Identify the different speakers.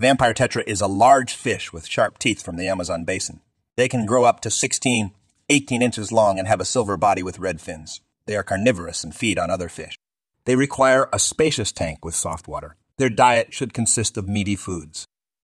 Speaker 1: Vampire tetra is a large fish with sharp teeth from the Amazon basin. They can grow up to 16, 18 inches long and have a silver body with red fins. They are carnivorous and feed on other fish. They require a spacious tank with soft water. Their diet should consist of meaty foods.